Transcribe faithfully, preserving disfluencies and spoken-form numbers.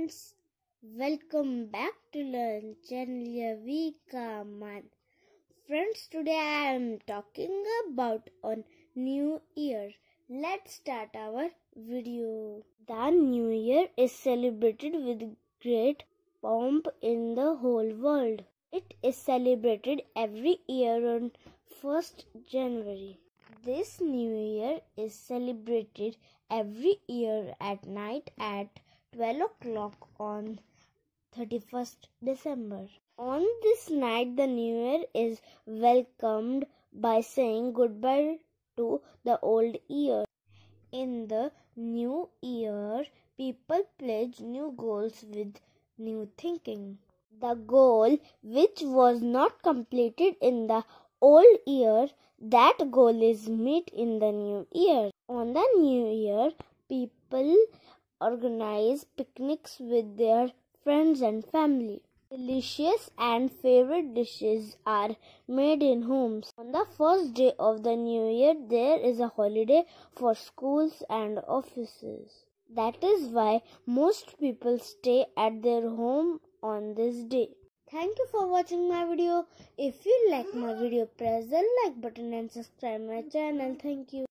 friends, welcome back to Learn Channel Yavika, Maan. Friends, today I am talking about on New Year. Let's start our video. The New Year is celebrated with great pomp in the whole world. It is celebrated every year on first January. This New Year is celebrated every year at night at twelve o'clock on thirty-first December. On this night, the New Year is welcomed by saying goodbye to the old year. In the new year, people pledge new goals with new thinking. The goal which was not completed in the old year, that goal is met in the new year. On the new year, people organize picnics with their friends and family. Delicious and favorite dishes are made in homes. On the first day of the new year, there is a holiday for schools and offices. That is why most people stay at their home on this day. Thank you for watching my video. If you like my video, press the like button and subscribe my channel. Thank you.